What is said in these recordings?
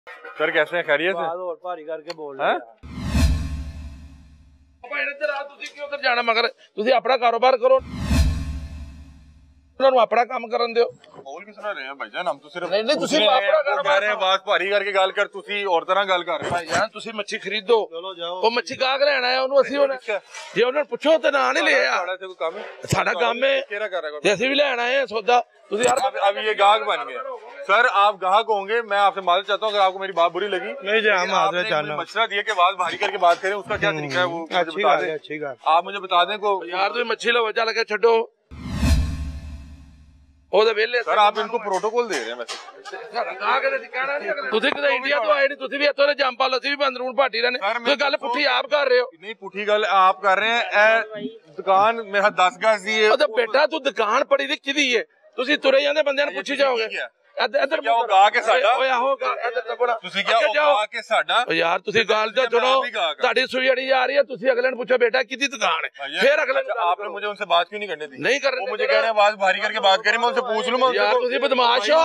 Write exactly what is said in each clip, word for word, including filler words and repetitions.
Sir कैसे हैं, खैरियत से? और भारी करके बोल रहे हैं। उधर जाना मगर तुसी अपना कारोबार करो, अपना काम करन दियो। बोल भी सुना रहे हैं भाईजान, हम तो सिर्फ नहीं नहीं तुसी अपना कारोबार रहे हैं, बात भारी करके गल कर, तुसी और तरह गल कर रहे हो। भाईजान तुसी मच्छी खरीदो, चलो जाओ। ਉਹ ਮੱਛੀ ਕਾਗ ਲੈਣਾ ਹੈ ਉਹਨੂੰ ਅਸੀਂ ਹੁਣ ਜੇ ਉਹਨਾਂ ਨੂੰ ਪੁੱਛੋ ਤੇ ਨਾਂ ਨਹੀਂ ਲਿਆ। साड़ा से कोई काम है? ਸਾਡਾ ਕੰਮ ਹੈ केरा कर रहा है? ਤੇ ਅਸੀਂ ਵੀ ਲੈਣਾ ਹੈ ਸੌਦਾ। ਤੁਸੀਂ यार अब अब ये गाहक बन गए सर, आप गाहक होंगे, मैं आपसे मालूम चाहता हूँ अगर आपको मेरी बात बुरी लगी। नहीं जी, हम आपने मुझे मशवरा दिया कि आवाज भारी करके बात करें, उसका क्या तरीका है वो मुझे अच्छी बता बात है, दें। अच्छी बात। आप मुझे बता दें को यार ਤੁਸੀਂ ਮੱਛੀ ਲਵੋ ਚੱਲ ਕੇ ਛੱਡੋ ਉਹਦੇ ਵੇਲੇ। सर आप इनको प्रोटोकॉल दे रहे हैं वैसे। ਤੁਸੀਂ ਕਿਤੇ ਇੰਡੀਆ ਤੋਂ ਆਏ ਨਹੀਂ, ਤੁਸੀਂ ਵੀ ਇੱਥੋਂ ਦੇ ਜੰਮ ਪਾਲੋ, ਅਸੀਂ ਵੀ ਬੰਦਰੂਨ ਭਾਟੀ ਰਹੇ ਨੇ। ਤੁਸੀਂ ਗੱਲ ਪੁੱਠੀ ਆਪ ਕਰ ਰਹੇ ਹੋ। नहीं पुठी गल आप कर रहे हैं। ए दुकान मेरा दस गज दी है। ਉਹ ਤਾਂ ਬੇਟਾ ਤੂੰ ਦੁਕਾਨ ਪੜੀ ਦੀ ਕਿਹਦੀ ਹੈ? ਤੁਸੀਂ ਤੁਰੇ ਜਾਂਦੇ ਬੰਦਿਆਂ ਨੂੰ ਪੁੱਛੀ ਜਾਓਗੇ। ਇੱਧਰ ਇੱਧਰ क्या गा के साडा ਓਏ ਆਹੋਗਾ ਇੱਧਰ ਤੱਕਣਾ ਤੁਸੀਂ क्या गा के साडा। ਓ ਯਾਰ ਤੁਸੀਂ ਗੱਲ ਤਾਂ ਸੁਣੋ, ਤੁਹਾਡੀ ਸੂਈ ਅੜੀ ਜਾ ਰਹੀ ਹੈ। ਤੁਸੀਂ ਅਗਲੇ ਨੂੰ ਪੁੱਛੋ ਬੇਟਾ ਕਿਹਦੀ ਦੁਕਾਨ ਹੈ, ਫਿਰ ਅਗਲੇ ਨੂੰ आपने मुझे उनसे बात क्यों नहीं करने दी? नहीं करने वो मुझे कह रहे हैं आवाज भारी करके बात करें, मैं उनसे पूछ लूं। मैं यार ਤੁਸੀਂ ਬਦਮਾਸ਼ ਹੋ,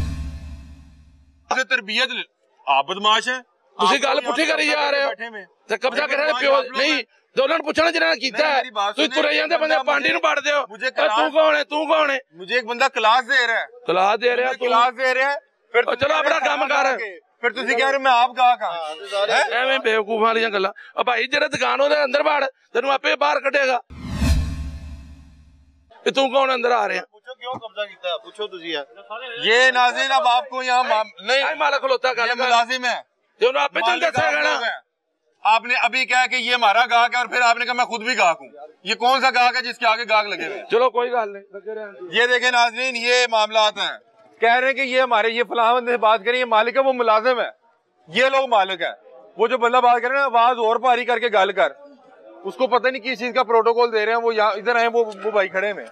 उनसे तरबियत ले- आप बदमाश हैं। ਤੁਸੀਂ ਗੱਲ ਪੁੱਠੀ ਕਰੀ ਜਾ ਰਹੇ ਹੋ ਤੇ ਕਬਜ਼ਾ ਕਰਨ ਦੇ ਪਿਓ ਨਹੀਂ ਤੇ ਉਹਨਾਂ ਨੂੰ ਪੁੱਛਣਾ ਜਿਹਨਾਂ ਨੇ ਕੀਤਾ ਹੈ। ਤੁਸੀਂ ਤੁਰੇ ਜਾਂਦੇ ਬੰਦੇ ਪਾਂਡੀ ਨੂੰ ਵੜਦੇ ਹੋ। ਤੂੰ ਕੌਣ ਹੈ, ਤੂੰ ਕੌਣ ਹੈ? मुझे एक बंदा क्लास दे रहा है, ਕਲਾਸ ਦੇ ਰਿਹਾ ਤੂੰ, क्लास दे रहा है, फिर ਉਹ ਚਲੋ ਆਪਣਾ ਕੰਮ ਕਰ। फिर तुसी कह रहे हो मैं आप गाहक हां। ਐਵੇਂ ਬੇਵਕੂਫਾਂ ਵਾਲੀਆਂ ਗੱਲਾਂ। ਉਹ ਭਾਈ ਜਿਹੜਾ ਦੁਕਾਨ ਉਹਦੇ ਅੰਦਰ ਵੜ, ਤੈਨੂੰ ਆਪੇ ਬਾਹਰ ਕੱਢੇਗਾ। ਤੇ ਤੂੰ ਕੌਣ ਅੰਦਰ ਆ ਰਿਹਾ? पूछो क्यों कब्जा किया, पूछो तुझी यार। ये नाज़रीन अब आपको यहाँ माम- नहीं ਆਈ ਮਾਲਕ ਖਲੋਤਾ ਗੱਲ ये ਕਰ मुलाजिम है, ਤੇ ਉਹਨੂੰ ਆਪੇ ਤੈਨੂੰ मालिक ਦੱਸਿਆ आप ਜਾਣਾ। लोग हैं। आपने अभी कहा कि ये हमारा गाहक है और फिर आपने कहा मैं खुद भी गाहक हूँ। ये कौन सा गाहक है जिसके आगे गाहक लगे हुए हैं? चलो कोई गल नहीं। ये देखें नाज़रीन, ये मामलात हैं। कह रहे हैं कि ये हमारे ये फलां बंदे से बात करें, ये मालिक है, वो मुलाजिम है, ये लोग मालिक है। वो जो बंदा बात कर रहे हैं आवाज और भारी करके गाल कर, उसको पता नहीं किस चीज का प्रोटोकॉल दे रहे हैं। वो यहाँ इधर आए, वो वो भाई खड़े में।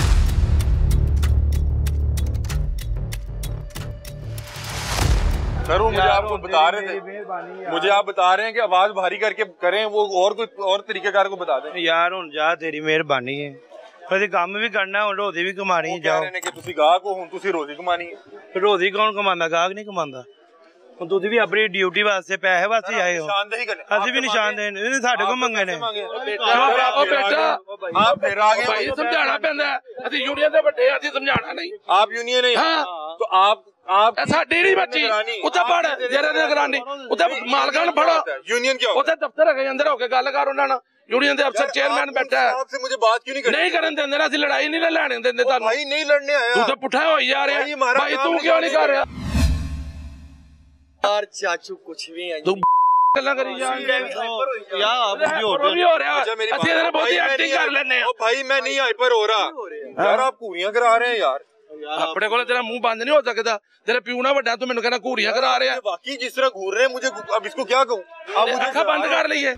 सर वो मुझे आपको बता रहे थे, मुझे आप बता रहे हैं कि आवाज भारी करके करें, वो और कोई और तरीकेकार को बता दें। यार हुन जा, तेरी मेहरबानी है, कभी काम भी करना है, रोजी भी कमानी है। जाओ कि तुसी गाहक हो, हुन तुसी रोजी कमानी है। रोजी कौन कमांदा, गाहक नहीं कमांदा। ਹੁਣ ਤੁਸੀਂ ਵੀ ਆਪਣੀ ਡਿਊਟੀ ਵਾਸਤੇ ਪੈਸੇ ਵਾਸਤੇ ਆਏ ਹੋ, ਅਸੀਂ ਵੀ ਨਿਸ਼ਾਨ ਦੇਣ ਨਹੀਂ ਸਾਡੇ ਕੋਲ ਮੰਗੇ ਨੇ। ਉਹ ਬੇਟਾ आप फिर आगे ਭਾਈ ਸਮਝਾਣਾ ਪੈਂਦਾ, ਅਸੀਂ ਯੂਨੀਅਨ ਦੇ ਵੱਡੇ ਆ, ਅਸੀਂ ਸਮਝਾਣਾ ਨਹੀਂ। आप यूनियन है, हाँ। तो आप आप ਇਹ ਸਾਡੀ ਨਹੀਂ ਬੱਚੀ, ਉੱਤੇ ਪੜ ਜਿਹੜੇ ਨਿਗਰਾਨੀ, ਉੱਤੇ ਮਾਲਕਾਂ ਨੂੰ ਫੜੋ। यूनियन क्या ਉੱਥੇ ਦਫ਼ਤਰ ਹੈਗੇ, ਅੰਦਰ ਹੋ ਕੇ ਗੱਲ ਕਰ ਉਹਨਾਂ ਨਾਲ। यूनियन ਦੇ ਅਫਸਰ ਚੇਅਰਮੈਨ ਬੈਠਾ ਹੈ, आपसे मुझे बात क्यों नहीं करनी? ਨਹੀਂ ਕਰਨ ਦਿੰਦੇ ਨਾ, ਅਸੀਂ ਲੜਾਈ ਨਹੀਂ ਲੈਣ ਦਿੰਦੇ ਤੁਹਾਨੂੰ। भाई नहीं लड़ने आया, ਤੂੰ ਤਾਂ ਪੁੱਠਾ ਹੋਈ ਜਾ ਰਿਹਾ ਭਾਈ, ਤੂੰ ਕਿਉਂ ਨਹੀਂ ਕਰ ਰਿਹਾ? यार चाचू कुछ भी है, ਤੂੰ ਗੱਲਾਂ ਕਰੀ ਜਾ ਯਾ ਆਪ ਵੀ ਹੋ ਵੀ ਹੋ ਰਿਹਾ। ਅਸੀਂ ਇਹਦੇ ਨਾਲ ਬਹੁਤੀ ਐਕਟਿੰਗ ਕਰ ਲੈਂਦੇ ਆ। भाई मैं नहीं हाइपर हो रहा यार, आप घूरियां करा रहे हैं यार। ਆਪਣੇ ਕੋਲ ਤੇਰਾ ਮੂੰਹ ਬੰਦ ਨਹੀਂ ਹੋ ਸਕਦਾ, ਤੇਰੇ ਪਿਓ ਨਾਲ ਵੱਡਾ, ਤੂੰ ਮੈਨੂੰ ਕਹਿੰਦਾ ਘੂਰੀਆਂ करा ਰਿਹਾ। बाकी जिस तरह घूर रहे हैं मुझे, अब इसको क्या कहूँ? आप मुझे ਅੱਖਾਂ ਬੰਦ कर ਲਈਏ।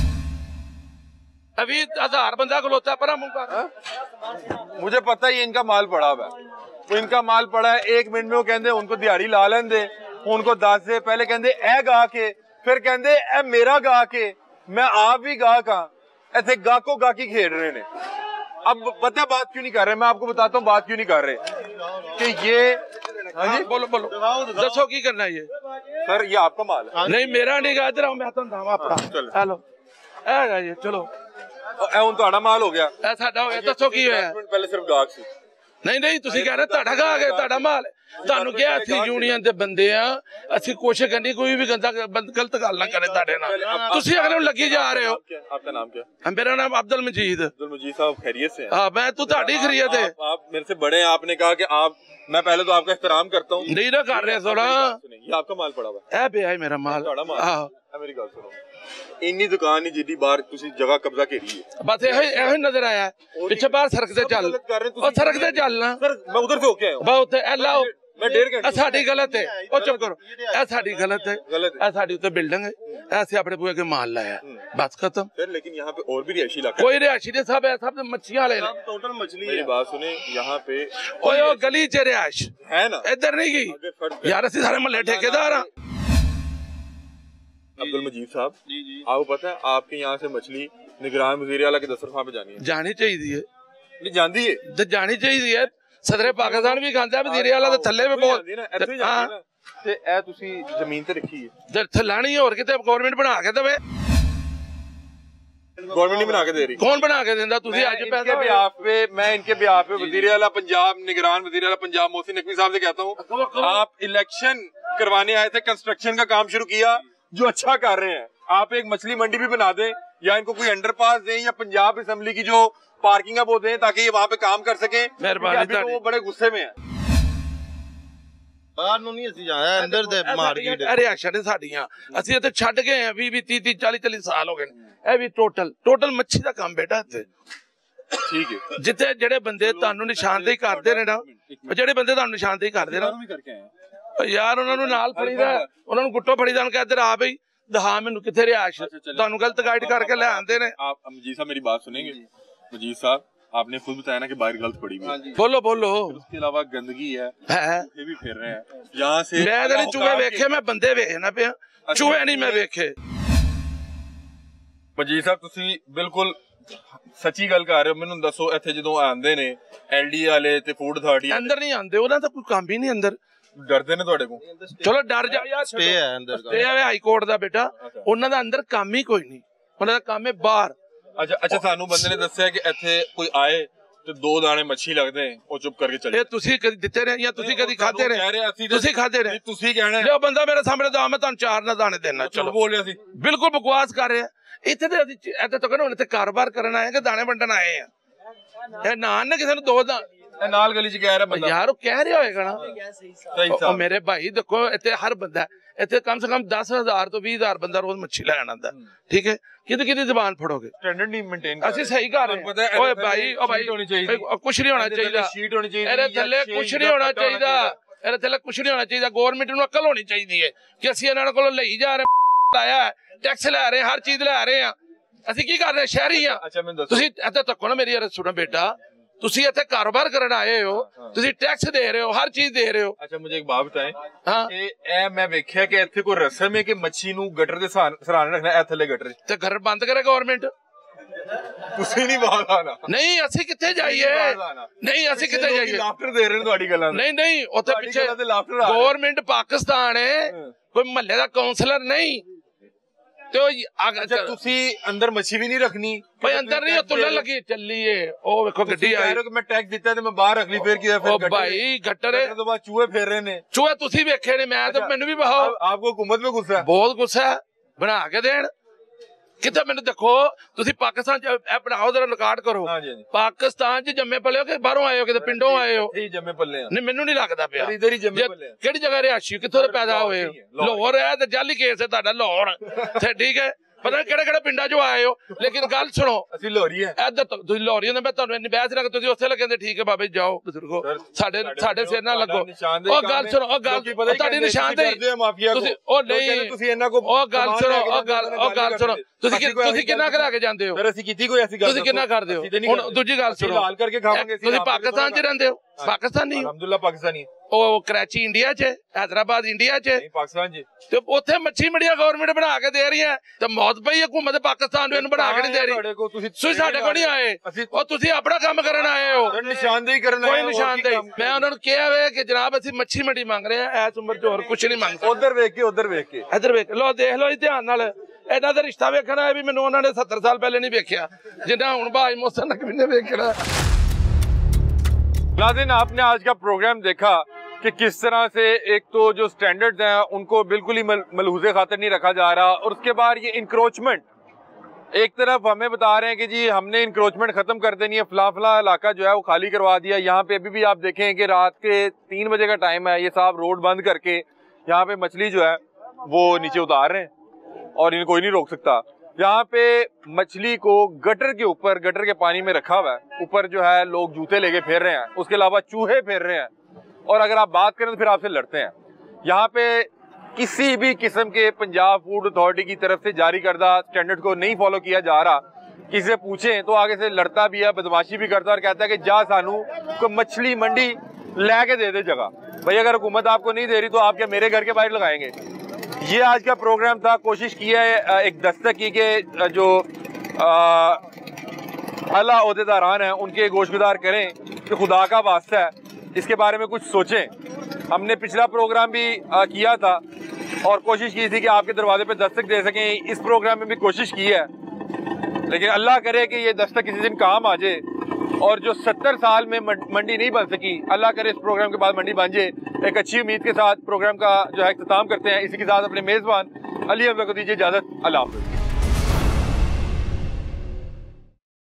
अभी हजार बंदा खलोता है, पर मुंह कर। मुझे पता ही इनका माल पड़ा हुआ है, वो इनका माल पड़ा है। एक मिनट में वो कहते उनको दिहाड़ी ला लें दे, उनको दस दे, पहले कहते ए गा के, फिर कहते ए मेरा गा के, मैं आप भी गाहक हाँ, ऐसे गाको गाकी खेल रहे ने। अब पता बात क्यों नहीं कर रहे, मैं आपको बताता हूँ बात क्यों नहीं कर रहे कि ये हाँ जी बोलो बोलो दसो की करना है ये? सर ये आपका माल है। नहीं मेरा नहीं गा, इधर आओ, मैं तो दावा अपना। हेलो ए ये चलो ਇਹ ਹੁਣ ਤੁਹਾਡਾ ਮਾਲ ਹੋ ਗਿਆ, ਇਹ ਸਾਡਾ ਹੋ ਗਿਆ। ਦੱਸੋ ਕੀ ਹੋਇਆ? ਪਹਿਲੇ ਸਿਰਫ ਗਾਹਕ ਸੀ। ਨਹੀਂ ਨਹੀਂ ਤੁਸੀਂ ਕਹਿ ਰਹੇ ਤੁਹਾਡਾ ਗਾ ਗਿਆ, ਤੁਹਾਡਾ ਮਾਲ। ਤੁਹਾਨੂੰ ਕਿਹਾ ਅਸੀਂ ਯੂਨੀਅਨ ਦੇ ਬੰਦੇ ਆ, ਅਸੀਂ ਕੋਸ਼ਿਸ਼ ਕਰਨੀ ਕੋਈ ਵੀ ਗੰਦਾ ਗਲਤ ਗੱਲ ਨਾ ਕਰੇ ਤੁਹਾਡੇ ਨਾਲ। ਤੁਸੀਂ ਅਗਲੇ ਨੂੰ ਲੱਗੀ ਜਾ ਰਹੇ ਹੋ। आपका नाम क्या? मेरा नाम अब्दुल मजीद। अब्दुल मजीद साहब खैरियत से हैं? हाँ मैं तो ਤੁਹਾਡੀ खैरियत है। आप मेरे से बड़े हैं, आपने कहा कि आप, मैं पहले तो आपका एहतराम करता हूँ। नहीं ना कर रहे सोना, ये आपका माल पड़ा हुआ है, ਇਹ ਪਿਆ ਹੈ ਮੇਰਾ ਮਾਲ। ਤੁਹਾਡਾ ਮਾਲ। ਆਹੋ मेरी गल सुनो, ਇੰਨੀ ਦੁਕਾਨ ਨਹੀਂ ਜਿੱਡੀ ਬਾਹਰ ਤੁਸੀਂ ਜਗ੍ਹਾ ਕਬਜ਼ਾ ਘੇਰੀ ਹੈ। ਬਸ ਇਹੋ ਇਹੋ ਹੀ ਨਜ਼ਰ ਆਇਆ ਪਿੱਛੇ ਬਾਹਰ ਸੜਕ ਤੇ ਚੱਲ, ਉਹ ਸੜਕ ਤੇ ਚੱਲ ਨਾ। ਸਰ ਮੈਂ ਉਧਰ से होके आया हूं, ਬਾ ਉੱਥੇ ਇਹ ਲਾਓ, मैं डेढ़ घंटे। ਇਹ ਸਾਡੀ ਗਲਤ ਹੈ। ਉਹ ਚੁੱਪ ਕਰੋ, ਇਹ ਸਾਡੀ ਗਲਤ ਹੈ, ਇਹ ਸਾਡੀ ਉੱਤੇ ਬਿਲਡਿੰਗ ਹੈ, ਇਹ ਅਸੀਂ ਆਪਣੇ ਪੂਰੇ ਕੇ ਮਾਲ ਲਾਇਆ, ਬਸ खत्म। सर लेकिन यहाँ पे और भी रिहायशी इलाका कोई रिहायशी नहीं, सब है, सब मच्छियां वाले ने। टोटल मछली मेरी बात सुने, यहाँ पे ओए ओ गली च रिहायश है ना, इधर नहीं गई यार, ਅਸੀਂ ਸਾਰੇ ਮਹੱਲੇ ਠੇਕੇਦਾਰ हां। अब्दुल मजीद साहब जी जी, आपको पता है आपके यहाँ से मछली निगरान वज़ीर आला के दस्तरखान पे जानी है? जानी चाहिए, नहीं जानती है तो जानी चाहिए। सदर पाकिस्तान भी खांदा, वज़ीर आला ਦੇ ਥੱਲੇ ਵੀ ਬਹੁਤ। ਹਾਂ ਤੇ ਇਹ ਤੁਸੀਂ ਜ਼ਮੀਨ ਤੇ ਰੱਖੀ ਹੈ ਤੇ ਇੱਥੇ ਲੈਣੀ ਹੋਰ ਕਿਤੇ ਗਵਰਨਮੈਂਟ ਬਣਾ ਕੇ ਦੇਵੇ। गवर्नमेंट नहीं बना के दे रही। कौन बना के देता? तुझे आज पैसा बिहाफ पे मैं इनके बिहाफ पे वजीर आला पंजाब निगरान वजीर आला पंजाब मोहसिन नकवी साहब से कहता हूँ, आप इलेक्शन करवाने आए थे, कंस्ट्रक्शन का काम शुरू किया जो अच्छा कर रहे हैं, आप एक मछली मंडी भी बना दें या इनको कोई अंडरपास दें या पंजाब असेंबली की जो पार्किंग है वो दें ताकि ये वहाँ पे काम कर सके। मेहरबानी, तो वो बड़े गुस्से में है। ਬਾਹਰ ਨੂੰ ਨਹੀਂ ਅਸੀਂ ਜਾਇਆ, ਅੰਦਰ ਦੇ ਮਾਰਕੀਟ ਰਿਐਕਸ਼ਨ ਸਾਡੀਆਂ ਅਸੀਂ ਇੱਥੇ ਛੱਡ ਗਏ ਆ ਵੀਹ ਵੀਹ ਤੀਹ ਤੀਹ ਚਾਲੀ ਚਾਲੀ ਸਾਲ ਹੋ ਗਏ ਨੇ। ਇਹ ਵੀ ਟੋਟਲ ਟੋਟਲ ਮੱਛੀ ਦਾ ਕੰਮ ਬੇਟਾ ਇੱਥੇ। ਠੀਕ ਹੈ। ਜਿੱਥੇ ਜਿਹੜੇ ਬੰਦੇ ਤੁਹਾਨੂੰ ਨਿਸ਼ਾਨਦੇਹੀ ਕਰਦੇ ਨੇ ਨਾ, ਜਿਹੜੇ ਬੰਦੇ ਤੁਹਾਨੂੰ ਨਿਸ਼ਾਨਦੇਹੀ ਕਰਦੇ ਨਾ ਯਾਰ, ਉਹਨਾਂ ਨੂੰ ਨਾਲ ਫੜੀਦਾ, ਉਹਨਾਂ ਨੂੰ ਗੁੱਟੋ ਫੜੀਦਾ, ਉਹਨੂੰ ਕਹਿੰਦੇ ਆ ਬਈ ਦਿਖਾ ਮੈਨੂੰ ਕਿੱਥੇ ਰਿਹਾਇਸ਼, ਤੁਹਾਨੂੰ ਗਲਤ ਗਾਈਡ ਕਰਕੇ ਲੈ ਆਉਂਦੇ ਨੇ। आप मजीद साहब मेरी बात सुनेंगे? मजीद साहब आपने खुद बताया ना कि बाहर गलत पड़ी हुई है। बोलो बोलो। उसके अलावा गंदगी है, है ये भी फिर रहे हैं यहाँ से। मैं नहीं चूहे वेखे, मैं बंदे वेखना पिया, चूहे नहीं मैं वेखे। ਮਜੀਦ ਸਾਹਿਬ ਤੁਸੀਂ ਬਿਲਕੁਲ ਸੱਚੀ ਗੱਲ ਕਰ ਰਹੇ ਹੋ। ਮੈਨੂੰ ਦੱਸੋ ਇੱਥੇ ਜਦੋਂ ਆਉਂਦੇ ਨੇ ਐਲਡੀ ਵਾਲੇ ਤੇ ਫੂਡ ਅਥਾਰਟੀ ਅੰਦਰ ਨਹੀਂ ਆਉਂਦੇ, ਉਹਨਾਂ ਦਾ ਕੋਈ ਕੰਮ ਹੀ ਨਹੀਂ ਅੰਦਰ। ਡਰਦੇ ਨੇ ਤੁਹਾਡੇ ਕੋਲ? ਚਲੋ ਡਰ ਜਾ ਯਾਰ, ਸਟੇ ਹੈ ਅੰਦਰ ਦਾ, ਸਟੇ ਹੈ ਹਾਈ ਕੋਰਟ ਦਾ ਬੇਟਾ, ਉਹਨਾਂ ਦਾ ਅੰਦਰ ਕੰਮ ਹੀ ਕੋਈ ਨਹੀਂ, ਉਹਨਾਂ ਦਾ ਕੰਮ ਹੈ ਬਾਹਰ। ਅੱਛਾ ਅੱਛਾ, ਸਾਨੂੰ ਬੰਦੇ ਨੇ ਦੱਸਿਆ ਕਿ ਇੱਥੇ ਕੋਈ ਆਏ ਤੇ ਦੋ ਦਾਣੇ ਮੱਛੀ ਲੱਗਦੇ ਉਹ ਚੁੱਪ ਕਰਕੇ ਚਲੇ। ਇਹ ਤੁਸੀਂ ਕਦੀ ਦਿੱਤੇ ਨੇ ਜਾਂ ਤੁਸੀਂ ਕਦੀ ਖਾਦੇ ਨੇ? ਤੁਸੀਂ ਖਾਦੇ ਨੇ? ਤੁਸੀਂ ਕਹਿਣਾ ਲਿਓ ਬੰਦਾ ਮੇਰੇ ਸਾਹਮਣੇ ਦਾ, ਮੈਂ ਤੁਹਾਨੂੰ ਚਾਰ ਨਾ ਦਾਣੇ ਦੇਣਾ। ਚਲੋ ਬੋਲ ਰਿਹਾ ਸੀ, ਬਿਲਕੁਲ ਬਕਵਾਸ ਕਰ ਰਿਹਾ। ਇੱਥੇ ਤੇ ਅਸੀਂ ਇੱਥੇ ਤਾਂ ਕਹਿੰਦੇ ਹੁਣ ਇੱਥੇ ਕਾਰੋਬਾਰ ਕਰਨ ਆਏ ਕਿ ਦਾਣੇ ਵੰਡਣ ਆਏ ਆ? ਇਹ ਨਾ ਨਾ ਕਿਸੇ ਨੂੰ ਦੋ ਦਾ ਇਹ ਨਾਲ ਗਲੀ ਚ ਕਹਿ ਰਿਹਾ ਬੰਦਾ ਯਾਰ, ਉਹ ਕਹਿ ਰਿਹਾ ਹੋਏਗਾ ਨਾ। ਸਹੀ ਉਹ ਮੇਰੇ ਭਾਈ ਦੇਖੋ, ਇੱਥੇ ਹਰ ਬੰਦਾ, ਇੱਥੇ ਕਮ ਸੇ ਕਮ ਦਸ ਹਜ਼ਾਰ ਤੋਂ ਵੀਹ ਹਜ਼ਾਰ ਬੰਦਾ ਰੋਜ਼ ਮੱਛੀ ਲੈਣ ਆਉਂਦਾ, ਠੀਕ ਹੈ? ਕਿਹਦੀ ਕਿਹਦੀ ਜ਼ਬਾਨ ਫੜੋਗੇ? ਸਟੈਂਡਰਡ ਨਹੀਂ ਮੇਨਟੇਨ ਕਰ, ਅਸੀਂ ਸਹੀ ਕਰ ਰਹੇ ਹਾਂ। ਓਏ ਭਾਈ, ਓ ਭਾਈ ਕੁਛ ਨਹੀਂ ਹੋਣਾ ਚਾਹੀਦਾ, ਸ਼ੀਟ ਹੋਣੀ ਚਾਹੀਦੀ, ਇਹਦੇ ਥੱਲੇ ਕੁਛ ਨਹੀਂ ਹੋਣਾ ਚਾਹੀਦਾ, ਇਹਦੇ ਥੱਲੇ ਕੁਛ ਨਹੀਂ ਹੋਣਾ ਚਾਹੀਦਾ। ਗਵਰਨਮੈਂਟ ਨੂੰ ਅਕਲ ਹੋਣੀ ਚਾਹੀਦੀ ਹੈ ਕਿ ਅਸੀਂ ਇਹਨਾਂ ਕੋਲੋਂ ਲਈ ਜਾ ਰਹੇ, ਲਾਇਆ ਟੈਕਸ ਲੈ ਰਹੇ, ਹਰ ਚੀਜ਼ ਲੈ ਰਹੇ ਆ, ਅਸੀਂ ਕੀ ਕਰ ਰਹੇ? ਸ਼ਹਿਰੀ ਆ। ਤੁਸੀਂ ਇੱਥੇ ਤੱਕੋ ਨਾ, ਮੇਰੀ ਯਾਰ ਸੁਣੋ ਬੇਟਾ, ਤੁਸੀਂ ਇੱਥੇ ਕਾਰੋਬਾਰ ਕਰਨ ਆਏ ਹੋ, ਤੁਸੀਂ ਟੈਕਸ ਦੇ ਰਹੇ ਹੋ, ਹਰ ਚੀਜ਼ ਦੇ ਰਹੇ ਹੋ। ਅੱਛਾ ਮੁਝੇ ਇੱਕ ਬਾਤ ਬਤਾएं, ਹਾਂ ਇਹ ਮੈਂ ਵੇਖਿਆ ਕਿ ਇੱਥੇ ਕੋਈ ਰਸਮ ਹੈ ਕਿ ਮੱਛੀ ਨੂੰ ਗਟਰ ਦੇ ਸਰਾਣੇ ਰੱਖਣਾ, ਇਹ ਥੱਲੇ ਗਟਰ ਤੇ ਘਰ ਬੰਦ ਕਰੇ ਗਵਰਨਮੈਂਟ। ਤੁਸੀਂ ਨਹੀਂ ਬਾਹਰ ਆਣਾ। ਨਹੀਂ ਅਸੀਂ ਕਿੱਥੇ ਜਾਈਏ, ਨਹੀਂ ਅਸੀਂ ਕਿੱਥੇ ਜਾਈਏ? ਲਾਫਟਰ ਦੇ ਰਹੇ ਨੇ ਤੁਹਾਡੀ ਗੱਲਾਂ ਨਹੀਂ ਨਹੀਂ, ਉੱਥੇ ਪਿੱਛੇ ਗਵਰਨਮੈਂਟ ਪਾਕਿਸਤਾਨ ਹੈ, ਕੋਈ ਮਹੱਲੇ ਦਾ ਕਾਉਂਸਲਰ ਨਹੀਂ। ਤੇ ਅੱਛਾ ਤੁਸੀਂ ਅੰਦਰ ਮੱਛੀ ਵੀ ਨਹੀਂ ਰੱਖਣੀ? ਭਾਈ ਅੰਦਰ ਨਹੀਂ, ਉਹ ਤੁਲਣ ਲੱਗੀ ਚੱਲੀਏ, ਉਹ ਵੇਖੋ ਗੱਡੀ ਆਈ। ਮੈਂ ਟੈਕਸ ਦਿੱਤਾ ਤੇ ਮੈਂ ਬਾਹਰ ਰੱਖ ਲਈ, ਫਿਰ ਕੀ ਹੋਇਆ? ਫਿਰ ਭਾਈ ਗਟਰ ਤੋਂ ਬਾਅਦ ਚੂਹੇ ਫੇਰ ਰਹੇ ਨੇ। ਚੂਹੇ ਤੁਸੀਂ ਵੇਖੇ ਨੇ, ਮੈਂ ਤਾਂ ਮੈਨੂੰ ਵੀ ਬਹਾਓ। ਆਪਕੋ ਹੁਕੂਮਤ में ਗੁੱਸਾ ਹੈ? ਬਹੁਤ ਗੁੱਸਾ ਹੈ, ਬਣਾ ਕੇ ਦੇਣ ਕਿਤੇ। ਮੈਨੂੰ ਦੇਖੋ, ਤੁਸੀਂ ਪਾਕਿਸਤਾਨ ਚ ਇਹ ਬਣਾਓ, ਜਰਾ ਰਿਕਾਰਡ ਕਰੋ। ਪਾਕਿਸਤਾਨ ਚ ਜੰਮੇ ਪਲੇ ਹੋ ਕਿ ਬਾਹਰੋਂ ਆਏ ਹੋ, ਕਿਤੇ ਪਿੰਡੋਂ ਆਏ ਹੋ? ਨਹੀਂ ਜੰਮੇ ਪਲੇ ਆ। ਨਹੀਂ ਮੈਨੂੰ ਨਹੀਂ ਲੱਗਦਾ ਪਿਆ। ਇਧਰ ਹੀ ਜੰਮੇ ਪਲੇ। ਕਿਹੜੀ ਜਗ੍ਹਾ ਰਿਹਾਇਸ਼ੀ, ਕਿੱਥੋਂ ਦੇ ਪੈਦਾ ਹੋਏ ਹੋ? ਲਾਹੌਰ ਹੈ ਤੇ ਜਾਲੀ ਕੇਸ ਹੈ ਤੁਹਾਡਾ ਲਾਹੌਰ ਤੇ, ਠੀਕ ਹੈ? ਪਤਾ ਕਿਹੜੇ ਕਿਹੜੇ ਪਿੰਡਾਂ ਚੋਂ ਆਏ ਹੋ। ਲੇਕਿਨ ਗੱਲ ਸੁਣੋ, ਅਸੀਂ ਲਾਹੌਰੀ ਹੈ, ਇੱਧਰ ਤੁਸੀਂ ਲਾਹੌਰੀ ਹੋ। ਮੈਂ ਤੁਹਾਨੂੰ ਇੰਨੀ ਬਹਿਸ ਨਾ, ਤੁਸੀਂ ਉੱਥੇ ਲੱਗਦੇ, ਠੀਕ ਹੈ ਬਾਬੇ ਜਾਓ ਬਜ਼ੁਰਗੋ, ਸਾਡੇ ਸਾਡੇ ਸਿਰ ਨਾ ਲੱਗੋ। ਉਹ ਗੱਲ ਸੁਣੋ, ਉਹ ਗੱਲ ਤੁਹਾਡੀ ਨਿਸ਼ਾਨਦੇਹੀ, ਤੁਸੀਂ ਉਹ ਨਹੀਂ, ਤੁਸੀਂ ਇਹਨਾਂ ਕੋ ਉਹ ਗੱਲ ਸੁਣੋ, ਉਹ ਗੱਲ ਉਹ ਗੱਲ ਸੁਣੋ, ਤੁਸੀਂ ਤੁਸੀਂ ਕਿੰਨਾ ਕਰਾ ਕੇ ਜਾਂਦੇ ਹੋ? ਅਸੀਂ ਕੀਤੀ ਕੋਈ ਐਸੀ ਗੱਲ? ਤੁਸੀਂ ਕਿੰਨਾ ਕਰਦੇ ਹੋ? ਹੁਣ ਦੂਜੀ ਗੱਲ ਸੁਣੋ, ਲਾਲ ਕਰਕੇ ਖਾਵਾਂਗੇ। ਤੁਸੀਂ ਪਾਕਿਸਤਾਨ ਚ ਰਹਿੰਦੇ ਹੋ? ਪਾਕਿਸਤਾਨੀ? ਅਲਹਮਦੁਲਿਲਾ ਪਾਕਿਸਤਾਨੀ। ਉਹ ਕਰਾਚੀ ਇੰਡੀਆ ਚ, ਹੈਦਰਾਬਾਦ ਇੰਡੀਆ ਚ, ਪਾਕਿਸਤਾਨ ਚ। ਤੇ ਉੱਥੇ ਮੱਛੀ ਮੰਡੀਆਂ ਗਵਰਨਮੈਂਟ ਬਣਾ ਕੇ ਦੇ ਰਹੀ ਹੈ, ਤੇ ਮੌਤ ਪਈ ਹਕੂਮਤ ਪਾਕਿਸਤਾਨ ਨੂੰ ਇਹਨੂੰ ਬਣਾ ਕੇ ਨਹੀਂ ਦੇ ਰਹੀ। ਤੁਸੀਂ ਸਾਡੇ ਕੋਲ ਨਹੀਂ ਆਏ, ਉਹ ਤੁਸੀਂ ਆਪਣਾ ਕੰਮ ਕਰਨ ਆਏ ਹੋ। ਨਿਸ਼ਾਨਦੇਹੀ ਕਰਨ ਆਏ? ਕੋਈ ਨਿਸ਼ਾਨਦੇਹੀ। ਮੈਂ ਉਹਨਾਂ ਨੂੰ ਕਿਹਾ ਵੇ ਕਿ ਜਨਾਬ ਅਸੀਂ ਮੱਛੀ ਮੰਡੀ ਮੰਗ ਰਹੇ ਆ, ਇਸ ਉਮਰ ਚ ਹੋਰ ਕੁਛ ਨਹੀਂ ਮੰਗਦੇ। ਉਧਰ ਵੇਖ ਕੇ, ਉਧਰ ਵੇਖ ਕੇ, ਇੱਧਰ ਵੇਖ ਲੋ, ਦੇਖ ਲੋ ਜੀ ਧਿਆਨ ਨਾਲ। ਇਹਨਾਂ ਦਾ ਰਿਸ਼ਤਾ ਵੇਖਣਾ ਹੈ ਵੀ ਮੈਨੂੰ ਉਹਨਾਂ ਨੇ ਸੱਤਰ ਸਾਲ ਪਹਿਲੇ ਨਹੀਂ ਵੇਖਿਆ ਜਿੰਨਾ ਹੁਣ भाई मोहसिन नकवी ने देखना। नाज़रीन, आपने आज का प्रोग्राम देखा कि किस तरह से एक तो जो स्टैंडर्ड्स हैं उनको बिल्कुल ही मलहूज़े खातिर नहीं रखा जा रहा, और उसके बाद ये इंक्रोचमेंट, एक तरफ हमें बता रहे हैं कि जी हमने इंक्रोचमेंट खत्म कर देनी है, फला फला इलाका जो है वो खाली करवा दिया। यहाँ पे अभी भी आप देखें कि रात के तीन बजे का टाइम है, ये साहब रोड बंद करके यहाँ पे मछली जो है वो नीचे उतार रहे हैं और इन्हें कोई नहीं रोक सकता। यहाँ पे मछली को गटर के ऊपर, गटर के पानी में रखा हुआ है, ऊपर जो है लोग जूते लेके फेर रहे हैं, उसके अलावा चूहे फेर रहे हैं, और अगर आप बात करें तो फिर आपसे लड़ते हैं। यहाँ पे किसी भी किस्म के पंजाब फूड अथॉरिटी की तरफ से जारी करदा स्टैंडर्ड को नहीं फॉलो किया जा रहा। किसी से पूछें तो आगे से लड़ता भी है, बदमाशी भी करता है और कहता है कि जा सानू को मछली मंडी लेके दे दे जगह। भाई अगर हुकूमत आपको नहीं दे रही तो आप क्या मेरे घर के बाहर लगाएंगे? ये आज का प्रोग्राम था। कोशिश की है एक दस्तक की कि जो आला ओहदेदारान हैं उनके गोशगुजार करें कि खुदा का वास्ता है इसके बारे में कुछ सोचें। हमने पिछला प्रोग्राम भी आ, किया था और कोशिश की थी कि आपके दरवाजे पे दस्तक दे सकें। इस प्रोग्राम में भी कोशिश की है, लेकिन अल्लाह करे कि ये दस्तक किसी दिन काम आ जाए और जो सत्तर साल में मंडी नहीं बन सकी, अल्लाह करे इस प्रोग्राम के बाद मंडी बन जाए। एक अच्छी उम्मीद के साथ प्रोग्राम का जो है इख्तिताम करते हैं। इसी के साथ अपने मेज़बान अली अहमद को दीजिए इजाज़त। अल्लाह हाफ़िज़।